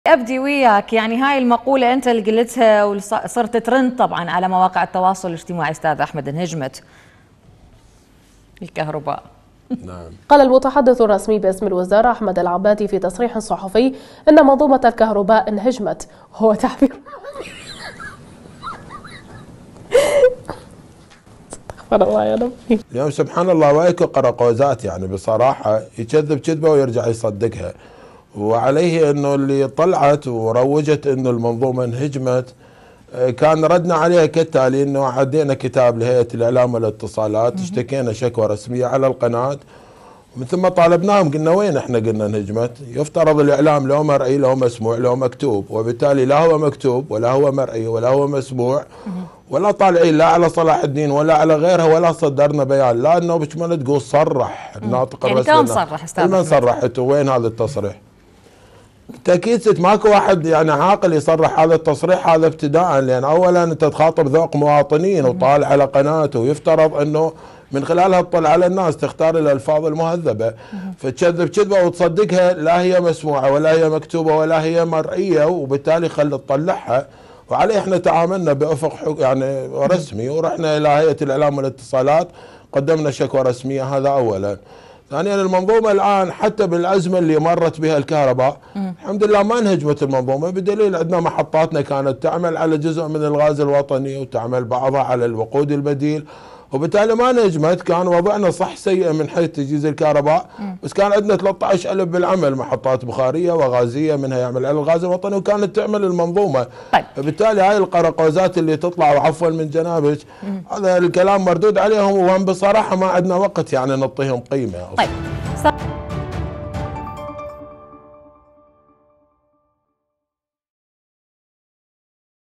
أبدي وياك، يعني هاي المقولة أنت اللي قلتها وصرت ترند طبعا على مواقع التواصل الاجتماعي أستاذ أحمد، انهجمت الكهرباء. نعم. قال المتحدث الرسمي باسم الوزارة أحمد العبادي في تصريح صحفي أن منظومة الكهرباء انهجمت، هو تعبير استغفر الله يا ربي. اليوم سبحان الله وايكو قرقوزات، يعني بصراحة يكذب كذبة ويرجع يصدقها، وعليه انه اللي طلعت وروجت انه المنظومة انهجمت كان ردنا عليها كالتالي: انه عدينا كتاب لهيئة الاعلام والاتصالات، اشتكينا شكوى رسمية على القناة، ومن ثم طالبناهم قلنا وين احنا قلنا انهجمت؟ يفترض الاعلام لو مرئي لو مسموع لو مكتوب، وبالتالي لا هو مكتوب ولا هو مرئي ولا هو مسموع ولا طالعين لا على صلاح الدين ولا على غيرها ولا صدرنا بيان، لا انه بشمله تقول صرح الناطق الرسمي. يعني كم صرح استاذ؟ من صرحت وين هذا التصريح؟ بالتاكيد ست ماكو واحد يعني عاقل يصرح هذا التصريح، هذا ابتداء، لان اولا انت تخاطب ذوق مواطنين وطالع على قناته، ويفترض انه من خلالها تطلع على الناس تختار الالفاظ المهذبه، فتكذب كذبه وتصدقها لا هي مسموعه ولا هي مكتوبه ولا هي مرئيه، وبالتالي خلي تطلعها. وعليه احنا تعاملنا بافق يعني رسمي، ورحنا الى هيئه الاعلام والاتصالات قدمنا شكوى رسميه، هذا اولا. ثانيا المنظومه الان حتى بالازمه اللي مرت بها الكهرباء الحمد لله ما انهجمت المنظومه، بدليل عندنا محطاتنا كانت تعمل على جزء من الغاز الوطني وتعمل بعضها على الوقود البديل، وبالتالي ما نجمت. كان وضعنا صح سيء من حيث تجهيز الكهرباء، بس كان عندنا 13,000 بالعمل، محطات بخاريه وغازيه منها يعمل على الغاز الوطني وكانت تعمل المنظومه. طيب. فبالتالي هاي القرقوزات اللي تطلع وعفوا من جنابك هذا الكلام مردود عليهم، وهم بصراحه ما عندنا وقت يعني نعطيهم قيمه. طيب.